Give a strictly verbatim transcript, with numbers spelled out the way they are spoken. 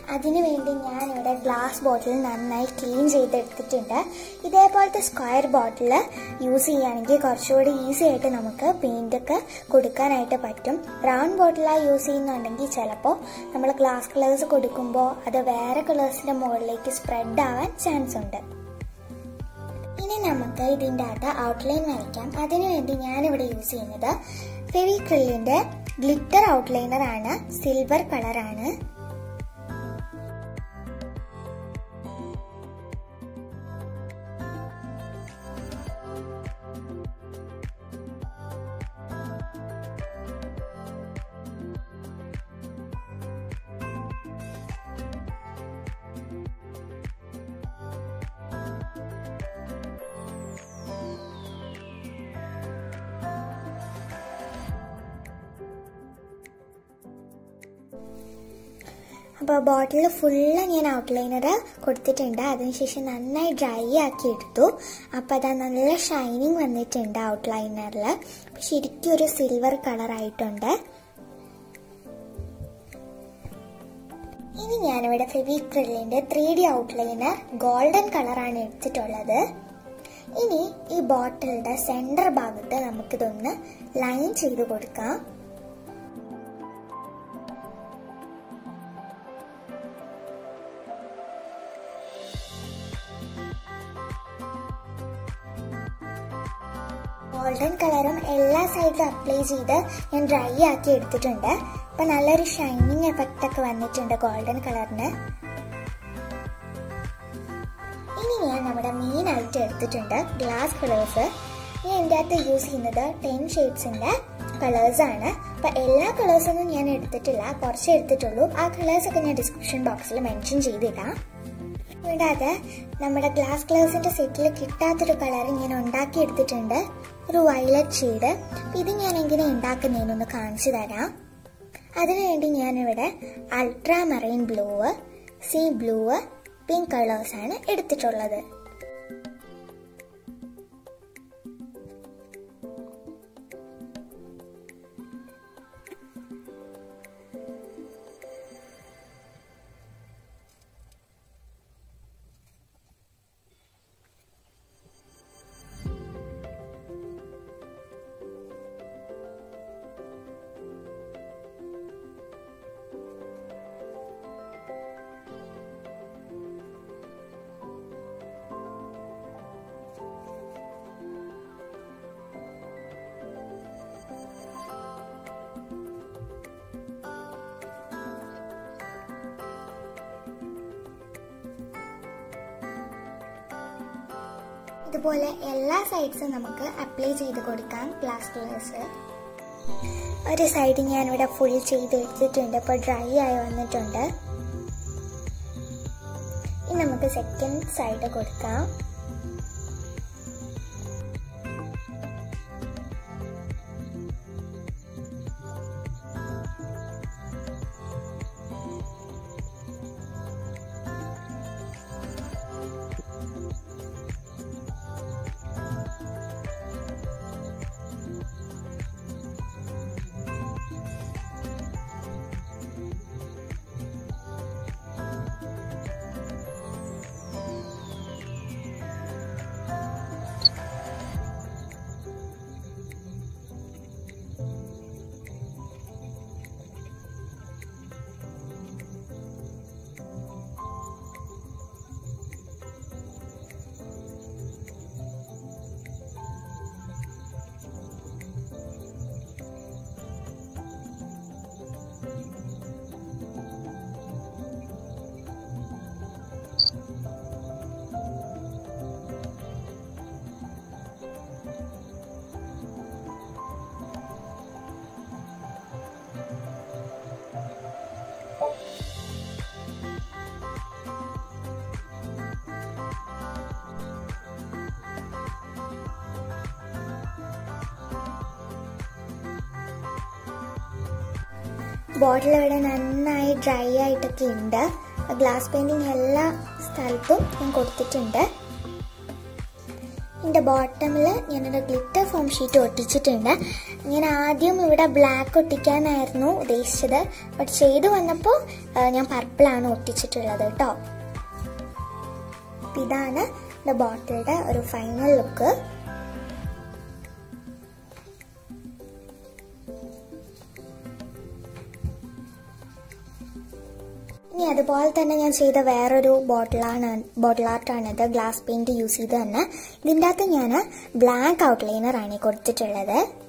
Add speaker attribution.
Speaker 1: അതിനു വേണ്ടി ഞാനിവിടെ ഗ്ലാസ് ബോട്ടിൽ നന്നായി ക്ലീൻ ചെയ്തെടുത്തിട്ടുണ്ട്. ഇതേപോലത്തെ സ്ക്വയർ ബോട്ടിൽ യൂസ് ചെയ്യുകയാണെങ്കിൽ കുറച്ചുകൂടി ഈസി ആയിട്ട് നമുക്ക് പെയിൻ്റൊക്കെ കൊടുക്കാനായിട്ട് പറ്റും. റൗണ്ട് ബോട്ടിലാണ് യൂസ് ചെയ്യുന്നുണ്ടെങ്കിൽ ചിലപ്പോൾ നമ്മൾ ഗ്ലാസ് കളേഴ്സ് കൊടുക്കുമ്പോൾ അത് വേറെ കളേഴ്സിൻ്റെ മുകളിലേക്ക് സ്പ്രെഡ് ആവാൻ ചാൻസ് ഉണ്ട്. ഇനി നമുക്ക് ഇതിൻ്റെ അകത്ത് ഔട്ട്ലൈൻ വരയ്ക്കാം. അതിനുവേണ്ടി ഞാനിവിടെ യൂസ് ചെയ്യുന്നത് ഫെവിക്രിലിൻ്റെ ഗ്ലിറ്റർ ഔട്ട്ലൈനർ ആണ്. സിൽവർ കളറാണ്. അപ്പോൾ ബോട്ടിൽ ഫുള്ള് ഞാൻ ഔട്ട്ലൈനർ കൊടുത്തിട്ടുണ്ട്. അതിനുശേഷം നന്നായി ഡ്രൈ ആക്കി എടുത്തു. അപ്പോൾ അതാ നല്ല ഷൈനിങ് വന്നിട്ടുണ്ട് ഔട്ട്ലൈനറിൽ. ശരിക്കും ഒരു സിൽവർ കളറായിട്ടുണ്ട്. ഇനി ഞാനിവിടെ ഫെവിക്രിലിൻ്റെ ത്രീ ഡി ഔട്ട്ലൈനർ ഗോൾഡൻ കളറാണ് എടുത്തിട്ടുള്ളത്. ഇനി ഈ ബോട്ടിലിൻ്റെ സെൻറ്റർ ഭാഗത്ത് നമുക്കിതൊന്ന് ലൈൻ ചെയ്ത് കൊടുക്കാം. ഗോൾഡൻ കളറും എല്ലാ സൈഡിലും അപ്ലൈ ചെയ്ത് ഞാൻ ഡ്രൈ ആക്കി എടുത്തിട്ടുണ്ട്. അപ്പം നല്ലൊരു ഷൈനിങ് എഫക്റ്റ് ഒക്കെ വന്നിട്ടുണ്ട് ഗോൾഡൻ കളറിന്. ഇനി ഞാൻ നമ്മുടെ മെയിൻ ആയിട്ട് എടുത്തിട്ടുണ്ട് ഗ്ലാസ് കളേഴ്സ്. ഞാൻ എൻ്റെ അകത്ത് യൂസ് ചെയ്യുന്നത് ടെൻ ഷെയ്ഡ്സിൻ്റെ കളേഴ്സാണ്. അപ്പം എല്ലാ കളേഴ്സൊന്നും ഞാൻ എടുത്തിട്ടില്ല, കുറച്ച് എടുത്തിട്ടുള്ളൂ. ആ കളേഴ്സൊക്കെ ഞാൻ ഡിസ്ക്രിപ്ഷൻ ബോക്സിൽ മെൻഷൻ ചെയ്തിടാം. കൂടാതെ നമ്മുടെ ഗ്ലാസ് കളേഴ്സിൻ്റെ സെറ്റിൽ കിട്ടാത്തൊരു കളർ ഇങ്ങനെ ഉണ്ടാക്കി എടുത്തിട്ടുണ്ട്, ഒരു വയലറ്റ് ഷെയ്ഡ്. ഇത് ഞാൻ എങ്ങനെ ഉണ്ടാക്കുന്നതെന്നൊന്ന് കാണിച്ചു തരാം. അതിനുവേണ്ടി ഞാനിവിടെ ultramarine blue, sea blue, pink കളേഴ്സാണ് എടുത്തിട്ടുള്ളത്. ഇതുപോലെ എല്ലാ സൈഡ്സും നമുക്ക് അപ്ലൈ ചെയ്ത് കൊടുക്കാം ഗ്ലാസ് കളേഴ്സ്. ഒരു സൈഡ് ഞാനിവിടെ ഫുൾ ചെയ്ത് എടുത്തിട്ടുണ്ട്. ഇപ്പോൾ ഡ്രൈ ആയി വന്നിട്ടുണ്ട്. ഇനി നമുക്ക് സെക്കൻഡ് സൈഡ് കൊടുക്കാം. ബോട്ടിൽ ഇവിടെ നന്നായി ഡ്രൈ ആയിട്ടൊക്കെ ഉണ്ട്. ഗ്ലാസ് പെയിന്റിങ് എല്ലാ സ്ഥലത്തും ഞാൻ കൊടുത്തിട്ടുണ്ട്. ഇതിൻ്റെ ബോട്ടമിൽ ഞാനൊരു ഗ്ലിറ്റർ ഫോം ഷീറ്റ് ഒട്ടിച്ചിട്ടുണ്ട്. ഞാൻ ആദ്യം ഇവിടെ ബ്ലാക്ക് ഒട്ടിക്കാനായിരുന്നു ഉദ്ദേശിച്ചത്, ബട്ട് ചെയ്തു വന്നപ്പോൾ ഞാൻ പർപ്പിളാണ് ഒട്ടിച്ചിട്ടുള്ളത് കേട്ടോ. ഇതാണ് ദ ബോട്ടിലിൻ്റെ ഒരു ഫൈനൽ ലുക്ക്. ഇനി അതുപോലെ തന്നെ ഞാൻ ചെയ്ത വേറൊരു ബോട്ടിലാണ് ബോട്ടിൽ ആർട്ടാണിത്. ഗ്ലാസ് പെയിന്റ് യൂസ് ചെയ്ത് തന്നെ ഇതിൻ്റെ അകത്ത് ഞാൻ ബ്ലാക്ക് ഔട്ട്ലൈനറാണ് കൊടുത്തിട്ടുള്ളത്.